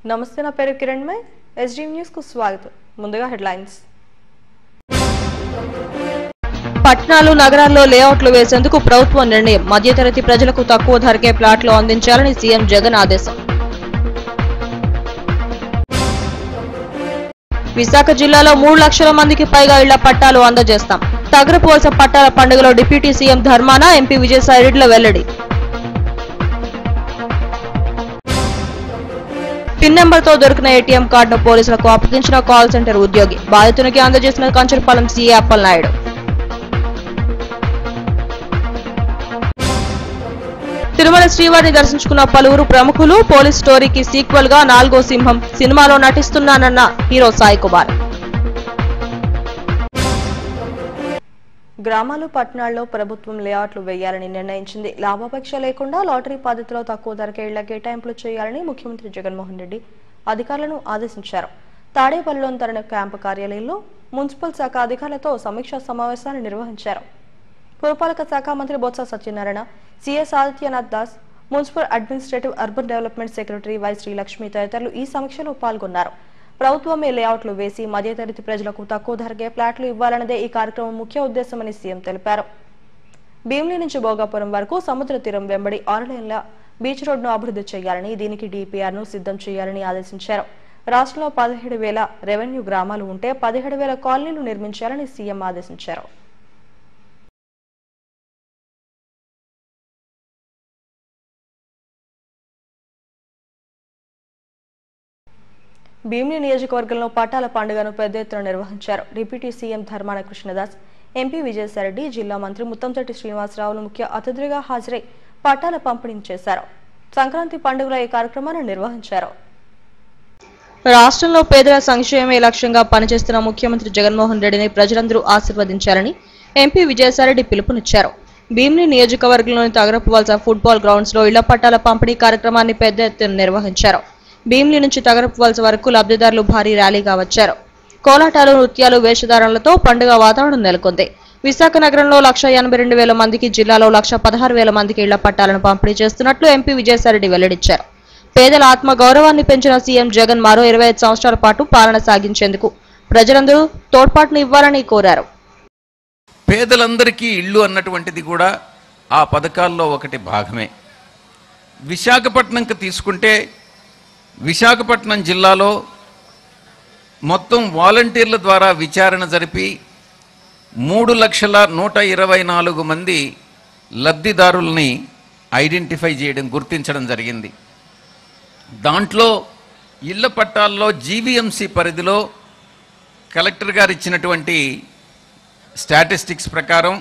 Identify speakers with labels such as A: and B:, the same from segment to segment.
A: నమస్తే, నా పేరు కిరణ్ మై. ఎస్డీ న్యూస్ కు స్వాగతం. ముందుగా హెడ్లైన్స్. పట్టణాలు నగరాల్లో లేఅవుట్లు వేసేందుకు ప్రభుత్వం నిర్ణయం. మధ్యతరగతి ప్రజలకు తక్కువ ధరకే ప్లాట్లు అందించాలని సీఎం జగన్ ఆదేశం. విశాఖ జిల్లాలో 3 లక్షల మందికి పైగా ఇళ్ల పట్టాలు అందజేస్తాం. తగరపు వలస పట్టాల పండుగలో డిప్యూటీ సీఎం ధర్మాన, ఎంపీ విజయసాయిరెడ్డిల వెల్లడి. పిన్ నెంబర్తో దొరికిన ఏటీఎం కార్డును పోలీసులకు అప్పగించిన కాల్ సెంటర్ ఉద్యోగి. బాధితునికి అందజేసిన కంచరపాలెం సీఏ అప్పలనాయుడు. తిరుమల శ్రీవారిని దర్శించుకున్న పలువురు ప్రముఖులు. పోలీస్ స్టోరీకి సీక్వెల్ గా 4వ సింహం సినిమాలో నటిస్తున్నానన్న హీరో సాయి కుమార్. గ్రామాలు, పట్టణాల్లో ప్రభుత్వం లేఅవుట్లు వేయాలని నిర్ణయించింది. లాభాపేక్ష లేకుండా లాటరీ పద్ధతిలో తక్కువ ధరకే ఇళ్ల కేటాయింపులు చేయాలని ముఖ్యమంత్రి జగన్మోహన్ రెడ్డి అధికారులను ఆదేశించారు. తాడేపల్లిలోని తన క్యాంపు కార్యాలయంలో మున్సిపల్ శాఖ అధికారులతో సమీక్షా సమావేశాన్ని నిర్వహించారు. పురపాలక శాఖ మంత్రి Botsa Satyanarayana, CS Adityanath Das, municipal administrative urban development secretary Y Srilakshmi తదితరులు ఈ సమీక్షలో పాల్గొన్నారు. ప్రభుత్వమే లేఅవుట్లు వేసి మధ్యతరగతి ప్రజలకు తక్కువ ధరకే ఫ్లాట్లు ఇవ్వాలన్నదే ఈ కార్యక్రమం ముఖ్య ఉద్దేశమని సీఎం తెలిపారు. భీమిలి నుంచి భోగాపురం వరకు సముద్ర తీరం వెంబడి 6 లేన్ల బీచ్ రోడ్ను అభివృద్ధి చేయాలని, దీనికి డిపిఆర్ను సిద్ధం చేయాలని ఆదేశించారు. రాష్ట్రంలో 17,000 రెవెన్యూ గ్రామాలు ఉంటే 17,000 కాలనీలు నిర్మించాలని సీఎం ఆదేశించారు. భీమిలి నియోజకవర్గంలో పట్టాల పండుగను పెద్ద ఎత్తున నిర్వహించారు. Deputy CM Dharmana Krishnadas, MP Vijayasai Reddy, జిల్లా మంత్రి ముత్తంశెట్టి శ్రీనివాసరావులు ముఖ్య అతిథులుగా హాజరై పట్టాల పంపిణీ చేశారు. సంక్రాంతి పండుగలో ఈ కార్యక్రమాన్ని నిర్వహించారు. రాష్ట్రంలో పేదల సంక్షేమమే లక్ష్యంగా పనిచేస్తున్న ముఖ్యమంత్రి జగన్మోహన్ రెడ్డిని ప్రజలందరూ ఆశీర్వదించాలని ఎంపీ విజయసాయిరెడ్డి పిలుపునిచ్చారు. భీమిలి నియోజకవర్గంలోని తగరపు వలస ఫుట్బాల్ గ్రౌండ్స్ లో ఇళ్ల పట్టాల పంపిణీ కార్యక్రమాన్ని పెద్ద ఎత్తున నిర్వహించారు. భీమిలి నుంచి తగరపు వలస వరకు లబ్ధిదారులు భారీ ర్యాలీగా వచ్చారు. కోలాటాలు, నృత్యాలు, వేషధారణలతో పండుగ వాతావరణం నెలకొంది. విశాఖ నగరంలో 182,000 మందికి, జిల్లాలో 116,000 మందికి ఇళ్ల పట్టాలను పంపిణీ చేస్తున్నట్లు ఎంపీ విజయసాయిరెడ్డి వెల్లడించారు. పేదల ఆత్మ గౌరవాన్ని పెంచిన సీఎం జగన్ మరో 25 సంవత్సరాల పాటు పాలన సాగించేందుకు ప్రజలందరూ తోడ్పాటును ఇవ్వాలని కోరారు.
B: పేదలందరికీ ఇళ్ళు అన్నటువంటిది కూడా ఆ పథకాల్లో ఒకటి భాగమే. విశాఖపట్నంకి తీసుకుంటే విశాఖపట్నం జిల్లాలో మొత్తం వాలంటీర్ల ద్వారా విచారణ జరిపి 3,124,000 మంది లబ్ధిదారుల్ని ఐడెంటిఫై చేయడం, గుర్తించడం జరిగింది. దాంట్లో ఇళ్ల పట్టాల్లో జీవీఎంసీ పరిధిలో కలెక్టర్ గారు ఇచ్చినటువంటి స్టాటిస్టిక్స్ ప్రకారం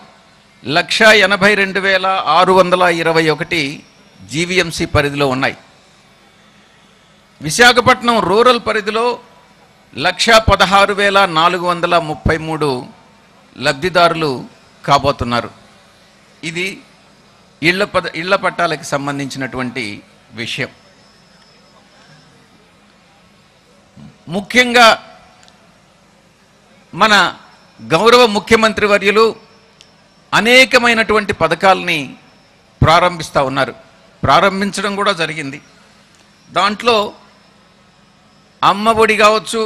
B: 182,621 జీవీఎంసీ పరిధిలో ఉన్నాయి. విశాఖపట్నం రూరల్ పరిధిలో 116,433 లబ్ధిదారులు కాబోతున్నారు. ఇది ఇళ్ల పట్టాలకు సంబంధించినటువంటి విషయం. ముఖ్యంగా మన గౌరవ ముఖ్యమంత్రి వర్యులు అనేకమైనటువంటి పథకాలని ప్రారంభిస్తూ ఉన్నారు. ప్రారంభించడం కూడా జరిగింది. దాంట్లో అమ్మ ఒడి కావచ్చు,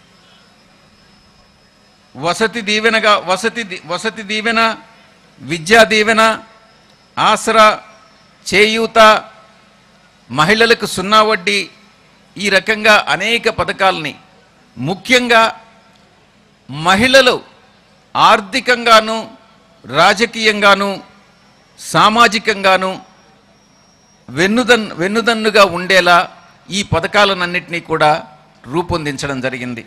B: వసతి దీవెన, విద్యా దీవెన, ఆసరా, చేయూత, మహిళలకు 0 వడ్డీ, ఈ రకంగా అనేక పథకాలని, ముఖ్యంగా మహిళలు ఆర్థికంగాను, రాజకీయంగాను, సామాజికంగాను వెన్నుదన్నుగా ఉండేలా ఈ పథకాలన్నింటినీ కూడా రూపొందించడం జరిగింది.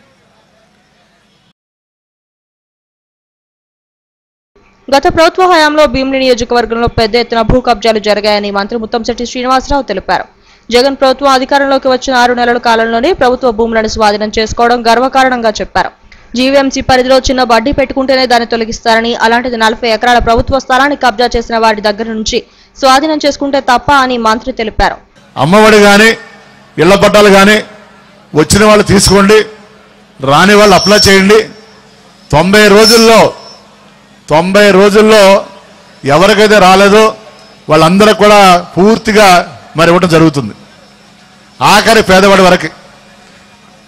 A: గత ప్రభుత్వ హయాంలో భీమిలి నియోజకవర్గంలో పెద్ద ఎత్తున భూ కబ్జాలు జరిగాయని మంత్రి ముత్తంశెట్టి శ్రీనివాసరావు తెలిపారు. జగన్ ప్రభుత్వం అధికారంలోకి వచ్చిన 6 నెలల కాలంలోనే ప్రభుత్వ భూములను స్వాధీనం చేసుకోవడం గర్వకారణంగా చెప్పారు. జీవీఎంసీ పరిధిలో చిన్న వడ్డీ పెట్టుకుంటేనే దాన్ని తొలగిస్తారని, అలాంటిది 40 ఎకరాల ప్రభుత్వ స్థలాన్ని కబ్జా చేసిన వారి దగ్గర నుంచి స్వాధీనం చేసుకుంటే తప్ప అని మంత్రి తెలిపారు.
C: అమ్మఒడి కానీ, ఇళ్ల పట్టాలు కానీ వచ్చిన వాళ్ళు తీసుకోండి, రాని వాళ్ళు అప్లై చేయండి. 90 రోజుల్లో ఎవరికైతే రాలేదో వాళ్ళందరూ కూడా పూర్తిగా మరి ఇవ్వడం జరుగుతుంది. ఆఖరి పేదవాడి వరకు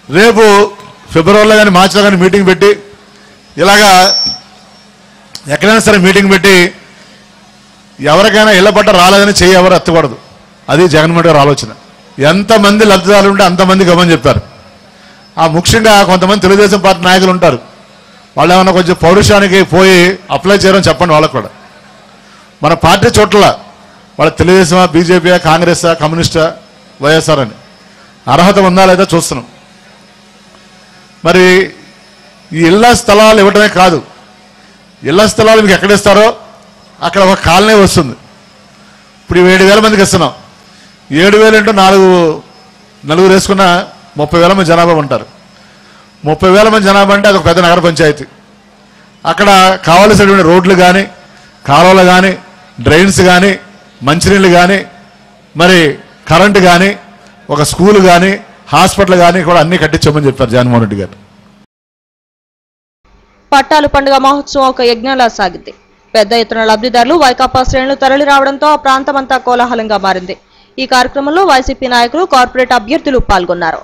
C: రేపు ఫిబ్రవరిలో కానీ మార్చిలో కానీ మీటింగ్ పెట్టి ఇలాగా ఎక్కడైనా సరే మీటింగ్ పెట్టి ఎవరికైనా ఇళ్ల పట్ట రాలేదని చెయ్యి ఎవరు ఎత్తకూడదు. అది జగన్మోహన్ గారి ఆలోచన. ఎంతమంది లబ్ధిదారులు ఉంటే అంతమందికి ఇవ్వమని చెప్పారు. ఆ ముఖ్యంగా కొంతమంది తెలుగుదేశం పార్టీ నాయకులు ఉంటారు, వాళ్ళు ఏమన్నా కొంచెం పౌరుషానికి పోయి అప్లై చేయడం చెప్పండి వాళ్ళకు కూడా. మన పార్టీ చోట్ల వాళ్ళ తెలుగుదేశమా, బీజేపీ, కాంగ్రెస్, కమ్యూనిస్టా, వైఎస్ఆర్ అని అర్హత ఉందా లేదా చూస్తున్నాం. మరి ఈ ఇళ్ల స్థలాలు ఇవ్వటమే కాదు, ఇళ్ల స్థలాలు మీకు ఎక్కడిస్తారో అక్కడ ఒక కాలనీ వస్తుంది. ఇప్పుడు 7,000 మందికి ఇస్తున్నాం. 7,000 ఇంటూ 4 వేసుకున్న 30,000 మంది జనాభా ఉంటారు. 30,000 మంది జనాభా అంటే అదొక పెద్ద నగర పంచాయతీ. అక్కడ కావలసినటువంటి రోడ్లు కానీ, కాలువలు కానీ, డ్రైన్స్ కానీ, మంచినీళ్ళు కానీ, మరి కరెంటు కానీ, ఒక స్కూల్ కానీ, హాస్పిటల్ కానీ కూడా అన్ని కట్టించామని చెప్పారు జగన్మోహన్ రెడ్డి గారు.
A: పట్టాలు పండుగ మహోత్సవం ఒక యజ్ఞంలా సాగింది. పెద్ద ఎత్తున లబ్ధిదారులు వైకాపా శ్రేణులు తరలి రావడంతో ఆ ప్రాంతమంతా కోలాహలంగా మారింది. ఈ కార్యక్రమంలో వైసీపీ నాయకులు, కార్పొరేట్ అభ్యర్థులు పాల్గొన్నారు.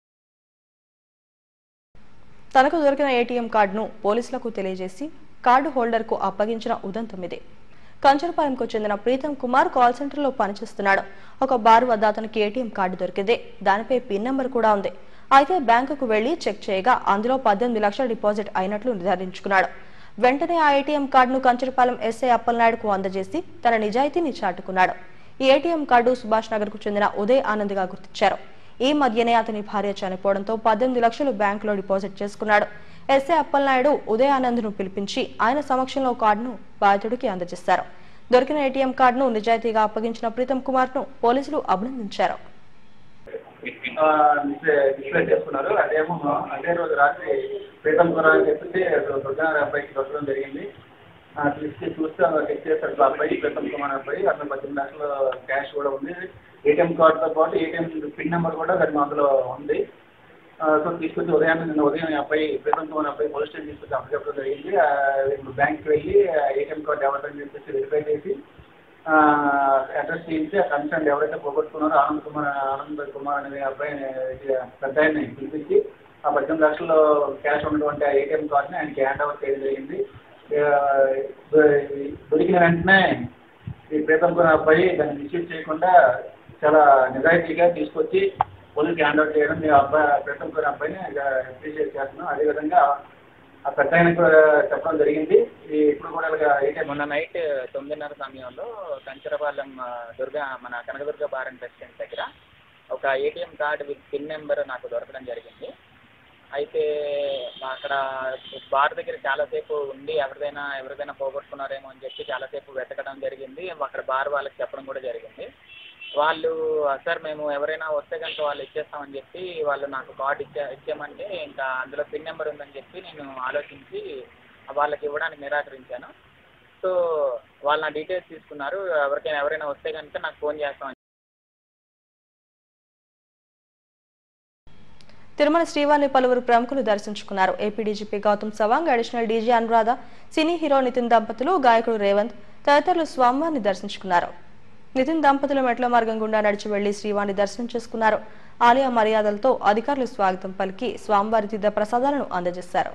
A: తనకు దొరికిన ఏటీఎం కార్డును పోలీసులకు తెలియజేసి కార్డు హోల్డర్కు అప్పగించిన ఉదంతం ఇది. కంచరపాలెంకు చెందిన ప్రీతం కుమార్ కాల్ సెంటర్లో పనిచేస్తున్నాడు. ఒక బార్ వద్ద అతనికి ఏటీఎం కార్డు దొరికింది. దానిపై పిన్ నెంబర్ కూడా ఉంది. అయితే బ్యాంకుకు వెళ్లి చెక్ చేయగా అందులో 18 లక్షల డిపాజిట్ అయినట్లు నిర్ధారించుకున్నాడు. వెంటనే ఆ ఏటీఎం కార్డును కంచరపాలెం ఎస్ఐ అప్పలనాయుడుకు అందజేసి తన నిజాయితీని చాటుకున్నాడు. ఈ ఏటీఎం కార్డు సుభాష్ నగర్ కు చెందిన ఉదయ్ ఆనంద్ గా గుర్తించారు. ఈ మధ్యనే అతని భార్య చనిపోవడంతో 18 లక్షలు బ్యాంకులో డిపాజిట్ చేసుకున్నాడు. ఎస్ఐ అప్పలనాయుడు ఉదయ్ ఆనంద్ ను పిలిపించి ఆయన సమక్షంలో కార్డును బాధితుడికి అందజేశారు. దొరికిన ఏటీఎం కార్డును నిజాయితీగా అప్పగించిన ప్రీతం కుమార్ ను పోలీసులు అభినందించారు.
D: అదే రోజు రాత్రి ప్రీతం కుమార్ అని చెప్పేసి దుర్గానగర్ అబ్బాయికి దొరకడం జరిగింది. తీసుకు చూస్తే చెక్ చేశారు అబ్బాయి, ప్రీతం కుమార్ అబ్బాయి. అతను 18 లక్షల క్యాష్ కూడా ఉంది. ఏటీఎం కార్డుతో పాటు ఏటీఎం పిన్ నెంబర్ కూడా అందులో ఉంది. సో తీసుకొచ్చి ఉదయం అబ్బాయి, ప్రీతం కుమార్ అబ్బాయి పోలీస్ స్టేషన్ తీసుకొచ్చి అప్పచెప్పడం జరిగింది. బ్యాంక్కి వెళ్ళి ఏటీఎం కార్డు ఎవరిని చెప్పేసి వెరిఫై చేసి అడ్రస్ చేయించి ఆ కన్సర్న్ ఎవరైతే పోగొట్టుకున్నారో ఆనంద్ కుమార్ అనే అబ్బాయిని పెద్ద ఆయన్ని పిలిపించి ఆ 18 లక్షలు క్యాష్ ఉన్నటువంటి ఆ ఏటీఎం కార్డుని ఆయనకి హ్యాండ్ ఓవర్ చేయడం జరిగింది. దొరికిన వెంటనే ఈ ప్రీతం కుమార్ అబ్బాయి దాన్ని మిస్యూజ్ చేయకుండా చాలా నిజాయితీగా తీసుకొచ్చి పోలీసుకి హ్యాండ్ ఓవర్ చేయడం మీ ప్రీతం కుమార్ అబ్బాయిని అప్రిషియేట్ చేస్తున్నాం. అదేవిధంగా ఆ పెద్ద ఆయనకు కూడా చెప్పడం జరిగింది. ఇప్పుడు కూడా ఏటీఎం
E: మొన్న నైట్ 9:30 సమయంలో కంచరపాలెం మన కనకదుర్గ బార్ అండ్ రెస్టారెంట్ దగ్గర ఒక ATM card with pin number నాకు దొరకడం జరిగింది. అయితే అక్కడ బార్ దగ్గర చాలాసేపు ఉండి ఎవరిదైనా పోగొట్టుకున్నారేమో అని చెప్పి చాలాసేపు వెతకడం జరిగింది. అక్కడ బార్ వాళ్ళకి చెప్పడం కూడా జరిగింది. వాళ్ళు సార్ మేము ఎవరైనా వస్తే కనుక వాళ్ళు ఇచ్చేస్తామని చెప్పి వాళ్ళు నాకు కార్డు ఇచ్చామంటే ఇంకా అందులో పిన్ నెంబర్ ఉందని చెప్పి నేను ఆలోచించి వాళ్ళకి ఇవ్వడానికి నిరాకరించాను. సో వాళ్ళు నా డీటెయిల్స్ తీసుకున్నారు. ఎవరైనా వస్తే కనుక నాకు ఫోన్ చేస్తామని.
A: తిరుమల శ్రీవారిని పలువురు ప్రముఖులు దర్శించుకున్నారు. AP DGP Gautam Sawang, additional DG Anuradha, cine hero Nithin దంపతులు, గాయకుడు రేవంత్ తదితరులు స్వామివారిని దర్శించుకున్నారు. నితిన్ దంపతులు మెట్ల మార్గం గుండా నడిచి వెళ్లి శ్రీవారిని దర్శనం చేసుకున్నారు. ఆలయ మర్యాదలతో అధికారులు స్వాగతం పలికి స్వామివారి తీర్థ ప్రసాదాలను అందజేశారు.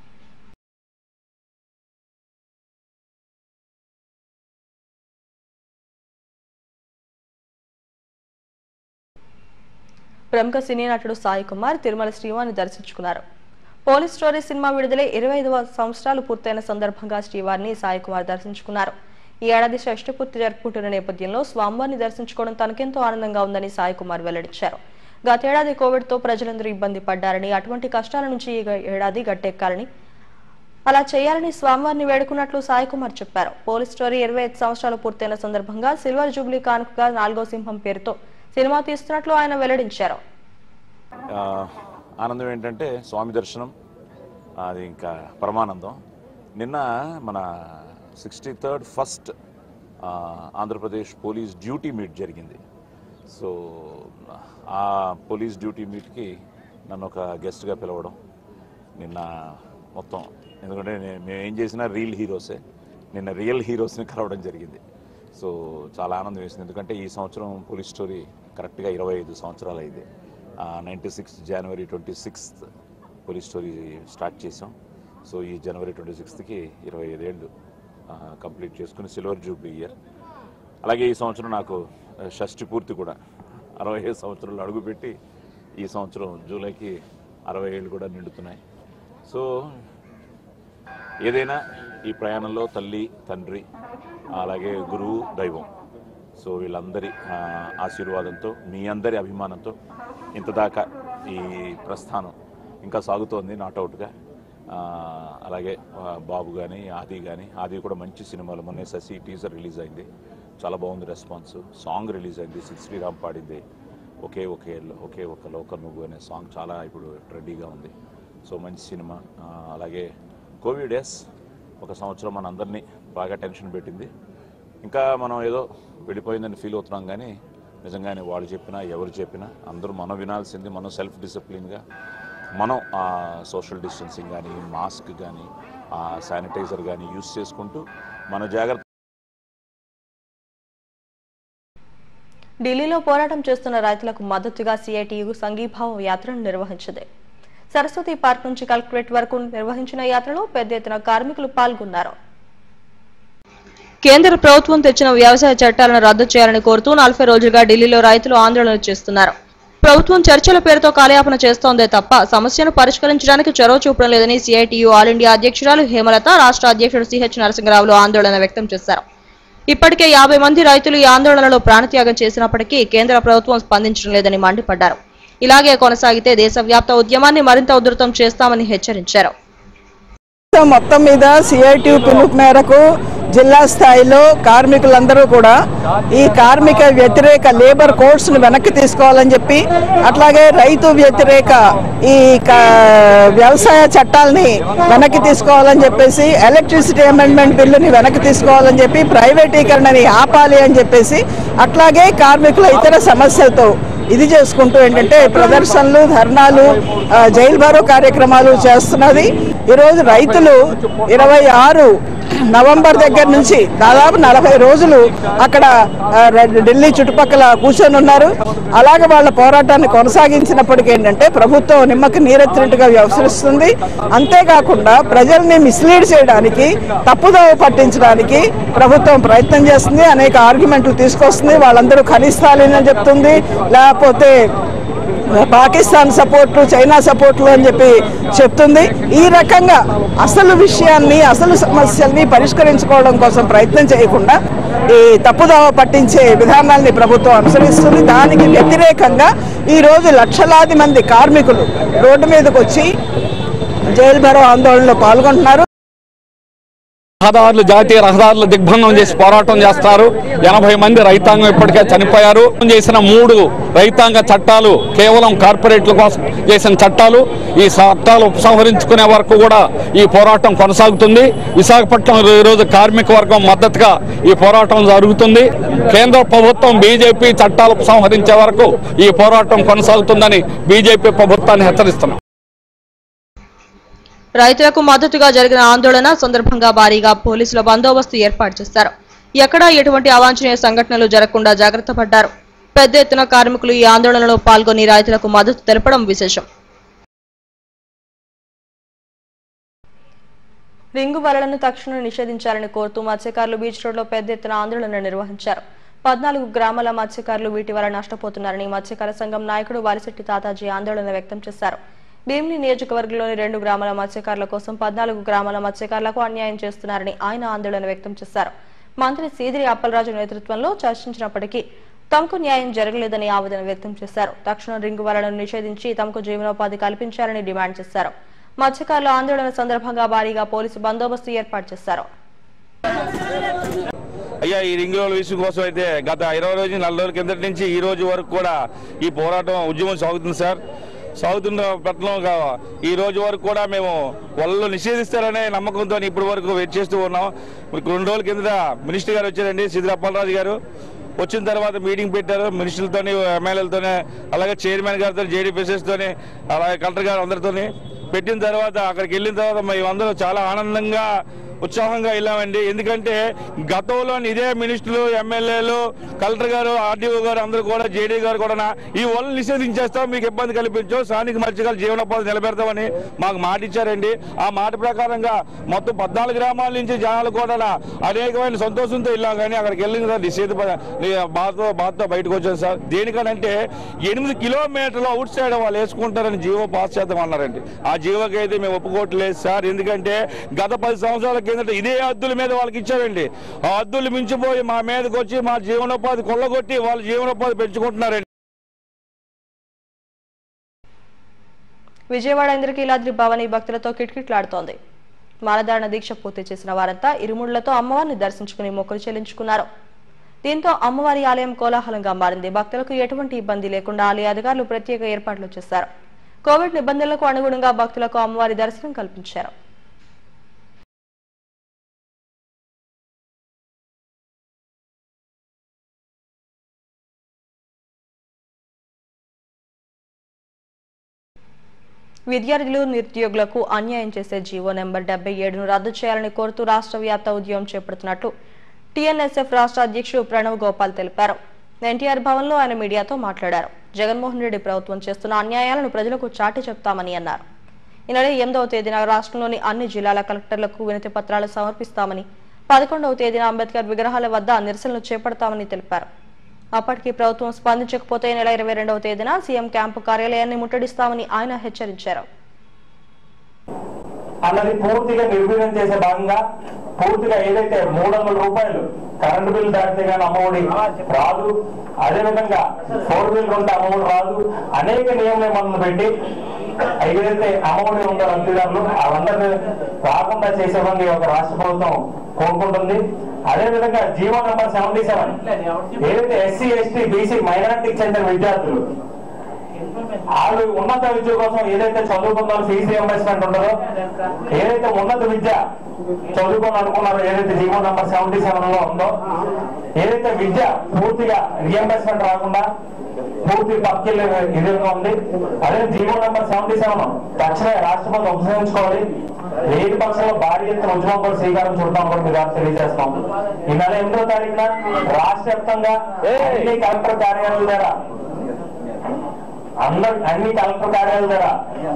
A: ప్రముఖ సినీ నటుడు సాయి కుమార్ తిరుమల శ్రీవారిని దర్శించుకున్నారు. పోలీస్ స్టోరీ సినిమా విడుదలై 25వ సంవత్సరాలు పూర్తయిన సందర్భంగా శ్రీవారిని సాయి కుమార్ దర్శించుకున్నారు. ఈ ఏడాది షష్ఠి పూర్తి జరుపుకుంటున్న నేపథ్యంలో స్వామివారిని దర్శించుకోవడం తనకెంతో ఆనందంగా ఉందని సాయి కుమార్ వెల్లడించారు. గతేడాది కోవిడ్తో ప్రజలందరూ ఇబ్బంది పడ్డారని, అటువంటి కష్టాల నుంచి ఈ ఏడాది గట్టెక్కాలని, అలా చేయాలని స్వామివారిని వేడుకున్నట్లు సాయి కుమార్ చెప్పారు. పోలీస్ స్టోరీ 25 సంవత్సరాలు పూర్తయిన సందర్భంగా సిల్వర్ జూబ్లీ కానుకగా 4వ సింహం పేరుతో సినిమా తీస్తున్నట్లు ఆయన వెల్లడించారు.
F: ఆనందం ఏంటంటే స్వామి దర్శనం అది ఇంకా పరమానందం. నిన్న మన 63rd first Andhra Pradesh police duty meet జరిగింది. సో ఆ పోలీస్ డ్యూటీ మీట్కి నన్ను ఒక గెస్ట్గా పిలవడం నిన్న మొత్తం, ఎందుకంటే మేము ఏం చేసినా రియల్ హీరోసే, నిన్న రియల్ హీరోస్ని కలవడం జరిగింది. సో చాలా ఆనందం వేసింది. ఎందుకంటే ఈ సంవత్సరం పోలీస్ స్టోరీ కరెక్ట్గా 25 సంవత్సరాలు అయింది. 96 జనవరి 26 పోలీస్ స్టోరీ స్టార్ట్ చేసాం. సో ఈ జనవరి 26కి 25 ఏళ్ళు కంప్లీట్ చేసుకుని సిల్వర్ జూబ్లీ ఇయర్. అలాగే ఈ సంవత్సరం నాకు షష్టి పూర్తి కూడా 65 సంవత్సరాలు అడుగుపెట్టి ఈ సంవత్సరం జూలైకి 60 ఏళ్ళు కూడా నిండుతున్నాయి. సో ఏదైనా ఈ ప్రయాణంలో తల్లి, తండ్రి, అలాగే గురువు, దైవం, సో వీళ్ళందరి ఆశీర్వాదంతో, మీ అందరి అభిమానంతో ఇంతదాకా ఈ ప్రస్థానం ఇంకా సాగుతోంది నాట్అవుట్గా. అలాగే బాబు కానీ ఆది కూడా మంచి సినిమాలు. మొన్న శశి టీజర్ రిలీజ్ అయింది, చాలా బాగుంది రెస్పాన్స్. సాంగ్ రిలీజ్ అయింది, సిద్ శ్రీరామ్ పాడింది, ఒకే ఒక లోక నువ్వు అనే సాంగ్ చాలా ఇప్పుడు రెడీగా ఉంది. సో మంచి సినిమా. అలాగే కోవిడ్ ఒక సంవత్సరం మన అందరినీ బాగా టెన్షన్ పెట్టింది. ఇంకా మనం ఏదో వెళ్ళిపోయిందని ఫీల్ అవుతున్నాం, కానీ నిజంగానే వాళ్ళు చెప్పినా ఎవరు చెప్పినా అందరూ మనం వినాల్సింది మనం సెల్ఫ్ డిసిప్లిన్గా మనం సోషల్ డిస్టెన్సింగ్ కానీ, మాస్క్ కానీ, శానిటైజర్ కానీ యూజ్ చేసుకుంటూ మన జాగ్రత్త.
A: ఢిల్లీలో పోరాటం చేస్తున్న రైతులకు మద్దతుగా సిఐటియు సంఘీభావ యాత్రను నిర్వహించింది. సరస్వతి పార్క్ నుంచి కలెక్టరేట్ వరకు నిర్వహించిన యాత్రలో పెద్ద ఎత్తున కార్మికులు పాల్గొన్నారు. కేంద్ర ప్రభుత్వం తెచ్చిన వ్యవసాయ చట్టాలను రద్దు చేయాలని కోరుతూ 40 రోజులుగా ఢిల్లీలో రైతులు ఆందోళన చేస్తున్నారు. ప్రభుత్వం చర్చల పేరుతో కాలయాపన చేస్తోందే తప్ప సమస్యను పరిష్కరించడానికి చొరవ చూపడం లేదని సిఐటియు ఆల్ ఇండియా అధ్యక్షురాలు హేమలత, రాష్ట్ర అధ్యక్షుడు సిహెచ్ నరసింహరావులు ఆందోళన వ్యక్తం చేశారు. ఇప్పటికే 50 మంది రైతులు ఈ ఆందోళనలో ప్రాణత్యాగం చేసినప్పటికీ కేంద్ర ప్రభుత్వం స్పందించడం లేదని మండిపడ్డారు. ఇలాగే కొనసాగితే దేశవ్యాప్త ఉద్యమాన్ని మరింత ఉధృతం చేస్తామని హెచ్చరించారు.
G: మొత్తం మీద సిఐటియు పిలుపు మేరకు జిల్లా స్థాయిలో కార్మికులందరూ కూడా ఈ కార్మిక వ్యతిరేక లేబర్ కోడ్స్ ను వెనక్కి తీసుకోవాలని చెప్పి, అట్లాగే రైతు వ్యతిరేక ఈ వ్యవసాయ చట్టాలని వెనక్కి తీసుకోవాలని చెప్పేసి, ఎలక్ట్రిసిటీ అమెండ్మెంట్ బిల్లుని వెనక్కి తీసుకోవాలని చెప్పి, ప్రైవేటీకరణని ఆపాలి అని చెప్పేసి, అట్లాగే కార్మికుల ఇతర సమస్యలతో ఇది చేసుకుంటూ ఏంటంటే ప్రదర్శనలు, ధర్నాలు, జైలు బారో కార్యక్రమాలు చేస్తున్నది. ఈరోజు రైతులు 26 నవంబర్ దగ్గర నుంచి దాదాపు 40 రోజులు అక్కడ ఢిల్లీ చుట్టుపక్కల కూర్చొని ఉన్నారు. అలాగే వాళ్ళ పోరాటాన్ని కొనసాగించినప్పటికీ ఏంటంటే ప్రభుత్వం నిమ్మకి నీరెత్తినట్టుగా వ్యవహరిస్తుంది. అంతేకాకుండా ప్రజల్ని మిస్లీడ్ చేయడానికి, తప్పుదోవ పట్టించడానికి ప్రభుత్వం ప్రయత్నం చేస్తుంది. అనేక ఆర్గ్యుమెంట్లు తీసుకొస్తుంది. వాళ్ళందరూ ఖలిస్తాలీన్ అని చెప్తుంది, లేకపోతే పాకిస్తాన్ సపోర్టు, చైనా సపోర్ట్లు అని చెప్పి చెప్తుంది. ఈ రకంగా అసలు విషయాన్ని, అసలు సమస్యల్ని పరిష్కరించుకోవడం కోసం ప్రయత్నం చేయకుండా ఈ తప్పుదోవ పట్టించే విధానాల్ని ప్రభుత్వం అనుసరిస్తుంది. దానికి వ్యతిరేకంగా ఈరోజు లక్షలాది మంది కార్మికులు రోడ్డు మీదకి వచ్చి జైలు భరో ఆందోళనలో పాల్గొంటున్నారు.
H: రహదారులు, జాతీయ రహదారులు దిగ్బంధం చేసి పోరాటం చేస్తారు. 80 మంది రైతాంగం ఇప్పటికే చనిపోయారు. చేసిన 3 రైతాంగ చట్టాలు కేవలం కార్పొరేట్ల కోసం చేసిన చట్టాలు. ఈ చట్టాలు ఉపసంహరించుకునే వరకు కూడా ఈ పోరాటం కొనసాగుతుంది. విశాఖపట్నం ఈరోజు కార్మిక వర్గం మద్దతుగా ఈ పోరాటం జరుగుతుంది. కేంద్ర ప్రభుత్వం బీజేపీ చట్టాలు ఉపసంహరించే వరకు ఈ పోరాటం కొనసాగుతుందని బీజేపీ ప్రభుత్వాన్ని హెచ్చరిస్తున్నాం.
A: రైతులకు మద్దతుగా జరిగిన ఆందోళన సందర్భంగా భారీగా పోలీసుల బందోబస్తు ఏర్పాటు చేశారు. ఎక్కడా ఎటువంటి అవాంఛనీయ సంఘటనలు జరగకుండా జాగ్రత్త పడ్డారు. పెద్ద ఎత్తున కార్మికులు ఈ ఆందోళనలో పాల్గొని రైతులకు మద్దతు తెలపడం విశేషం. రింగు వలలను తక్షణం నిషేధించాలని కోరుతూ మత్స్యకారులు బీచ్ రోడ్లో పెద్ద ఎత్తున ఆందోళన నిర్వహించారు. 14 గ్రామాల మత్స్యకారులు వీటి వల్ల నష్టపోతున్నారని మత్స్యకార సంఘం నాయకుడు వాలిశెట్టి తాతాజీ ఆందోళన వ్యక్తం చేశారు. భీమిలి నియోజకవర్గంలోని 2 గ్రామాల మత్స్యకారుల కోసం 14 గ్రామాల మత్స్యకారులకు అన్యాయం చేస్తున్నారని ఆయన ఆందోళన వ్యక్తం చేశారు. మంత్రి సీదిరి అప్పలరాజు నేతృత్వంలో చర్చించినప్పటికీ తమకు న్యాయం జరగలేదని ఆవేదన వ్యక్తం చేశారు. తక్షణం రింగు వలలను నిషేధించి తమకు జీవనోపాధి కల్పించాలని డిమాండ్ చేశారు. మత్స్యకారుల ఆందోళన సందర్భంగా భారీగా పోలీసు బందోబస్తు ఏర్పాటు చేశారు.
I: అయ్యా, ఈ రింగ్ రోడ్ విషయం కోసం అయితే గత 20 రోజులు 40 రోజుల కిందటి నుంచి ఈ రోజు వరకు కూడా ఈ పోరాటం ఉద్యమం సాగుతుంది సార్. సాగుతున్న పట్టణంగా ఈ రోజు వరకు కూడా మేము వాళ్ళు నిషేధిస్తారనే నమ్మకంతో ఇప్పటి వరకు వెయిట్ చేస్తూ ఉన్నాం. 2 రోజుల కింద మినిస్టర్ గారు వచ్చారండి, సీదిరి అప్పలరాజు గారు. వచ్చిన తర్వాత మీటింగ్ పెట్టారు మినిస్టర్లతోని, ఎమ్మెల్యేలతోనే, అలాగే చైర్మన్ గారితో, జేడీపీఎస్ఎస్తోని, అలాగే కలెక్టర్ గారు అందరితోని పెట్టిన తర్వాత అక్కడికి వెళ్ళిన తర్వాత మేమందరూ చాలా ఆనందంగా ఉత్సాహంగా వెళ్ళామండి. ఎందుకంటే గతంలో ఇదే మినిస్టర్లు, ఎమ్మెల్యేలు, కలెక్టర్ గారు, ఆర్డీఓ గారు అందరూ కూడా, జేడీ గారు కూడా ఈ వలలు నిషేధించేస్తాం, మీకు ఇబ్బంది కల్పించాం, స్థానిక మత్స్యకారుల జీవనోపాధి నిలబెడతామని మాకు మాట ఇచ్చారండి. ఆ మాట ప్రకారంగా మొత్తం 14 గ్రామాల నుంచి జనాలు కూడా అనేకమైన సంతోషంతో వెళ్ళాం. కానీ అక్కడికి వెళ్ళిన సార్ నిషేధ బాధతో బయటకు వచ్చాను సార్. దేనికనంటే 8 కిలోమీటర్లు అవుట్ సైడ్ వాళ్ళు వేసుకుంటారని జీవో పాస్ చేద్దామన్నారండి. ఆ జీవోకి అయితే మేము ఒప్పుకోవట్లేదు సార్. ఎందుకంటే గత 10 సంవత్సరాల కిందట ఇదే హద్దుల మీద వాళ్ళకి ఇచ్చారండి. ఆ హద్దులు మించిపోయి మా మీదకి వచ్చి మా జీవనోపాధి కొల్లగొట్టి వాళ్ళ జీవనోపాధి పెంచుకుంటున్నారండి.
A: విజయవాడ ఇంద్రకీలాద్రి భవానీ భక్తులతో కిటకిటలాడుతోంది. మాలధారణ దీక్ష పూర్తి చేసిన వారంతా ఇరుముళ్లతో అమ్మవారిని దర్శించుకుని మొక్కులు చెల్లించుకున్నారు. దీంతో అమ్మవారి ఆలయం కోలాహలంగా మారింది. భక్తులకు ఎటువంటి ఇబ్బంది లేకుండా ఆలయ అధికారులు ప్రత్యేక ఏర్పాట్లు చేశారు. కోవిడ్ నిబంధనలకు అనుగుణంగా భక్తులకు అమ్మవారి దర్శనం కల్పించారు. విద్యార్థులు, నిరుద్యోగులకు అన్యాయం చేసే జీవో నెంబర్ 77ను రద్దు చేయాలని కోరుతూ రాష్ట్ర వ్యాప్త ఉద్యమం చేపడుతున్నట్లు టీఎన్ఎస్ఎఫ్ రాష్ట్ర అధ్యక్షుడు ప్రణవ్ గోపాల్ తెలిపారు. ఎన్టీఆర్ భవన్లో ఆయన మీడియాతో మాట్లాడారు. జగన్మోహన్ రెడ్డి ప్రభుత్వం చేస్తున్న అన్యాయాలను ప్రజలకు చాటి చెప్తామని అన్నారు. ఈ నెల 8వ తేదీన రాష్ట్రంలోని అన్ని జిల్లాల కలెక్టర్లకు వినతి పత్రాలు సమర్పిస్తామని, 11వ తేదీన అంబేద్కర్ విగ్రహాల వద్ద నిరసనలు చేపడతామని తెలిపారు. అప్పటికి ప్రభుత్వం స్పందించకపోతే నెల 22వ తేదీన సీఎం క్యాంపు కార్యాలయాన్ని ముట్టడిస్తామని ఆయన హెచ్చరించారు.
J: అన్నది పూర్తిగా నిర్వీర్యం చేసే భాగంగా పూర్తిగా ఏదైతే 300 రూపాయలు కరెంటు బిల్లు దాటితే కానీ అమ్మఒడి రాదు, అదేవిధంగా 4 వీలర్ ఉంటే అమ్మఒడి రాదు, అనేక నియమ నిబంధనలు పెట్టి ఏదైతే అమ్మఒడి ఉందో లబ్ధిదారులు వాళ్ళందరినీ రాకుండా చేసేమని ఒక రాష్ట్ర ప్రభుత్వం కోరుకుంటుంది. అదేవిధంగా జీవో నెంబర్ 77 ఏదైతే ఎస్సీ, ఎస్టీ, బీసీ, మైనారిటీకి చెందిన విద్యార్థులు వాళ్ళు ఉన్నత విద్య కోసం ఏదైతే చదువుకున్నారో ఫీజు రియంబర్స్మెంట్ ఉంటుందో, ఏదైతే ఉన్నత విద్య చదువుకొని అనుకున్నారో, ఏదైతే జీవో నెంబర్ 77లో ఉందో, ఏదైతే విద్య పూర్తిగా రియంబర్స్మెంట్ రాకుండా పూర్తి పక్కిల్ ఇదిగా ఉంది. అదే జీవో నెంబర్ 77 తక్షణమే రాష్ట్రపతి ఉపసంహరించుకోవాలి. లేని పక్షంలో భారీ ఎత్తున ఉద్యమం కూడా శ్రీకారం చుడతాం కూడా మీరు తెలియజేస్తాం. ఈ నెల 8వ తారీఖున రాష్ట్ర వ్యాప్తంగా అన్ని కలెక్టర్ కార్యాలయాల ద్వారా అన్ని కలెక్టర్ కార్యాలయాల ద్వారా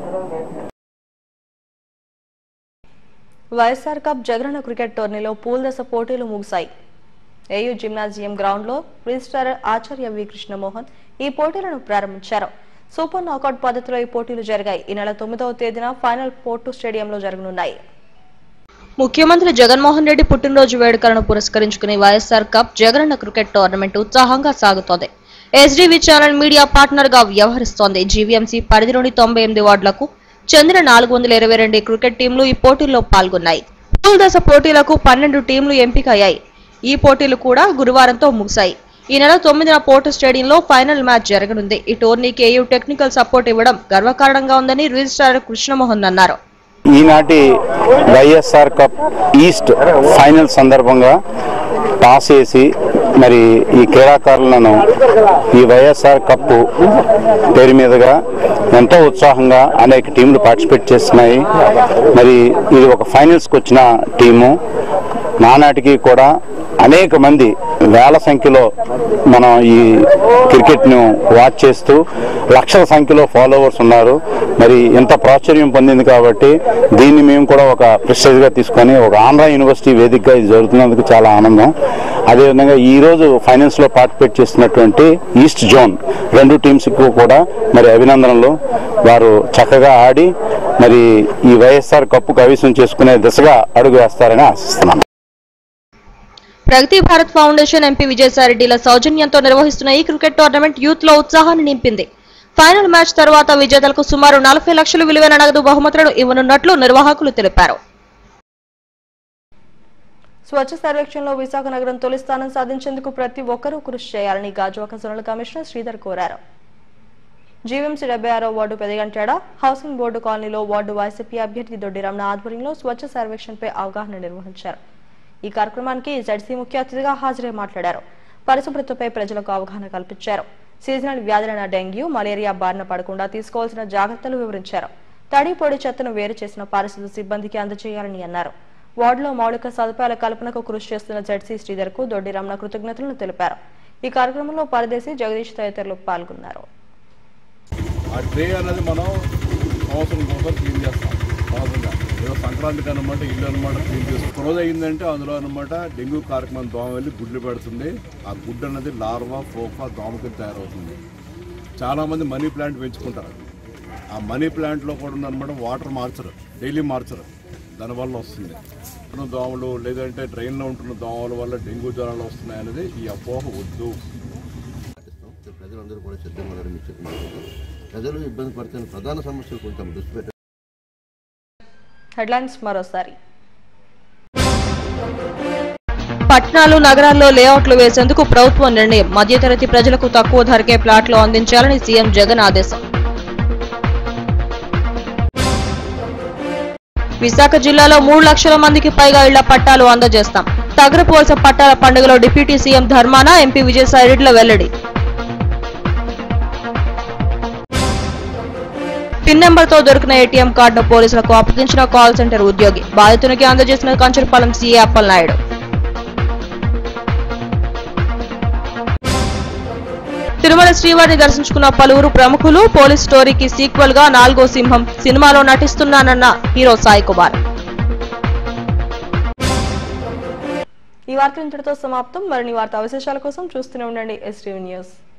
A: వైఎస్ఆర్ కప్ జగనన్న క్రికెట్ టోర్నీలో పూల్ దశ పోటీలు ముగిశాయి. ఏయూ జిమ్నాజియం గ్రౌండ్ లో రిజిస్ట్రార్ ఆచార్య వి కృష్ణమోహన్ ఈ పోటీలను ప్రారంభించారు. సూపర్ నాకౌట్ పద్ధతిలో ఈ పోటీలు జరిగాయి. ఈ నెల 9వ తేదీన ఫైనల్ పోర్టు స్టేడియంలో జరగనున్నాయి. ముఖ్యమంత్రి జగన్మోహన్ రెడ్డి పుట్టినరోజు వేడుకలను పురస్కరించుకుని YSR cup Jagananna cricket tournament ఉత్సాహంగా సాగుతోంది. ఎస్డీవీ ఛానల్ మీడియా పార్ట్నర్ గా వ్యవహరిస్తోంది. జీవీఎంసీ పరిధిలోని 98 వార్డులకు చెందిన 422 క్రికెట్ టీంలు ఈ పోటీల్లో పాల్గొన్నాయి. పూల్ దశ పోటీలకు 12 టీంలు ఎంపికయ్యాయి. ఈ పోటీలు కూడా గురువారంతో ముగిశాయి. ఈ నెల 9న పోర్టు స్టేడియంలో ఫైనల్ మ్యాచ్ జరగనుంది. ఈ టోర్నీకి ఏయూ టెక్నికల్ సపోర్ట్ ఇవ్వడం గర్వకారణంగా ఉందని రిజిస్ట్రార్ కృష్ణమోహన్ అన్నారు.
K: ఈనాటి వైఎస్ఆర్ కప్ ఈస్ట్ ఫైనల్ సందర్భంగా టాస్ వేసి మరి ఈ క్రీడాకారులను ఈ వైఎస్ఆర్ కప్ పేరు మీదుగా ఎంతో ఉత్సాహంగా అనేక టీంలు పార్టిసిపేట్ చేస్తున్నాయి. మరి ఇది ఒక ఫైనల్స్కి వచ్చిన టీము. నానాటికి కూడా అనేక మంది వేల సంఖ్యలో మనం ఈ క్రికెట్ను వాచ్ చేస్తూ లక్షల సంఖ్యలో ఫాలోవర్స్ ఉన్నారు. మరి ఎంత ప్రాచుర్యం పొందింది కాబట్టి దీన్ని మేము కూడా ఒక ప్రెస్టేజ్గా తీసుకొని ఒక ఆంధ్ర యూనివర్సిటీ వేదికగా ఇది జరుగుతున్నందుకు చాలా ఆనందం. అదేవిధంగా ఈరోజు ఫైనల్స్లో పార్టిసిపేట్ చేస్తున్నటువంటి ఈస్ట్ జోన్ 2 టీమ్స్కు కూడా మరి అభినందనలు. వారు చక్కగా ఆడి మరి ఈ వైఎస్ఆర్ కప్పు కైవసం చేసుకునే దిశగా అడుగు వేస్తారని ఆశిస్తున్నాను.
A: ప్రగతి భారత్ ఫౌండేషన్ ఎంపీ విజయసాయిరెడ్డిల సౌజన్యంతో నిర్వహిస్తున్న ఈ క్రికెట్ టోర్నమెంట్ యూత్ లో ఉత్సాహాన్ని నింపింది. ఫైనల్ మ్యాచ్ తర్వాత విజేతలకు సుమారు 40 లక్షలు విలువైన నగదు బహుమతులను ఇవ్వనున్నట్లు నిర్వాహకులు తెలిపారు. స్వచ్ఛ సర్వేక్షణలో విశాఖ నగరం తొలి స్థానం సాధించేందుకు ప్రతి ఒక్కరూ కృషి చేయాలని గాజువాక జోనల్ కమిషనర్ శ్రీధర్ కోరారు. జీవీఎంసీ 76వ వార్డు పెదగంటాడ హౌసింగ్ బోర్డు కాలనీలో వార్డు వైసీపీ అభ్యర్థి దొడ్డి రమణ ఆధ్వర్యంలో స్వచ్ఛ సర్వేక్షణపై అవగాహన నిర్వహించారు. ఈ కార్యక్రమానికి జడ్సీ ముఖ్య అతిథిగా హాజరై మాట్లాడారు. పరిశుభ్రతపై ప్రజలకు అవగాహన కల్పించారు. సీజనల్ వ్యాధులైన డెంగ్యూ, మలేరియా బారిన పడకుండా తీసుకోవాల్సిన జాగ్రత్తలు వివరించారు. తడి పొడి చెత్తను వేరు చేసిన పారిశుద్ధ్య సిబ్బందికి అందజేయాలని అన్నారు. వార్డులో మౌలిక సదుపాయాల కల్పనకు కృషి చేస్తున్న జెడ్సీ శ్రీధర్ కు దొడ్డి రమణ కృతజ్ఞతలను తెలిపారు. ఈ కార్యక్రమంలో పరదేశి జగదీష్ తదితరులు పాల్గొన్నారు.
L: ఆ ట్రే అనేది మనం సంవత్సరం క్లీన్ చేస్తాం. ఏదో సంక్రాంతికి అనమాట ఇల్లు అనమాట క్లీన్ చేస్తాం. రోజు అయిందంటే అందులో అనమాట డెంగ్యూ కార్యక్రమం దోమ వెళ్ళి గుడ్లు పెడుతుంది. ఆ గుడ్డు అనేది లార్వా ఫోఫా దోమ కింద తయారవుతుంది. చాలామంది మనీ ప్లాంట్ పెంచుకుంటారు. ఆ మనీ ప్లాంట్లో కూడా ఉందన్నమాట వాటర్ మార్చరు, డైలీ మార్చరు. దానివల్ల వస్తుంది దోమలు, లేదంటే డ్రైన్లో ఉంటున్న దోమల వల్ల డెంగ్యూ జ్వరాలు వస్తున్నాయి అనేది ఈ అపోహ వద్దు.
M: ప్రజలందరూ కూడా సిద్ధంగా ఉన్నారని మీరు చెప్పినట్టు ప్రజలు ఇబ్బంది పడుతున్న ప్రధాన సమస్యలు కొంచెం దృష్టి పెట్టారు.
A: హెడ్లైన్స్ మరోసారి. పట్టణాలు నగరాల్లో లేఅవుట్లు వేసేందుకు ప్రభుత్వం నిర్ణయం. మధ్యతరగతి ప్రజలకు తక్కువ ధరకే ప్లాట్లు అందించాలని సీఎం జగన్ ఆదేశం. విశాఖ జిల్లాలో 3 లక్షల మందికి పైగా ఇళ్ల పట్టాలు అందజేస్తాం. తగరపోల్స పట్టాల పండుగలో డిప్యూటీ సీఎం ధర్మాన, ఎంపీ విజయసాయిరెడ్డిల వెల్లడి. పిన్ నెంబర్తో దొరికిన ఏటీఎం కార్డును పోలీసులకు అప్పగించిన కాల్ సెంటర్ ఉద్యోగి. బాధితునికి అందజేసిన కంచరపాలెం సీఏ అప్పలనాయుడు. తిరుమల శ్రీవారిని దర్శించుకున్న పలువురు ప్రముఖులు. పోలీస్ స్టోరీకి సీక్వెల్ గా 4వ సింహం సినిమాలో నటిస్తున్నానన్న హీరో సాయి కుమార్. ఈ వార్త ఇంతటితో సమాప్తం. మరిన్ని వార్తా విశేషాల కోసం చూస్తూనే ఉండండి STV న్యూస్.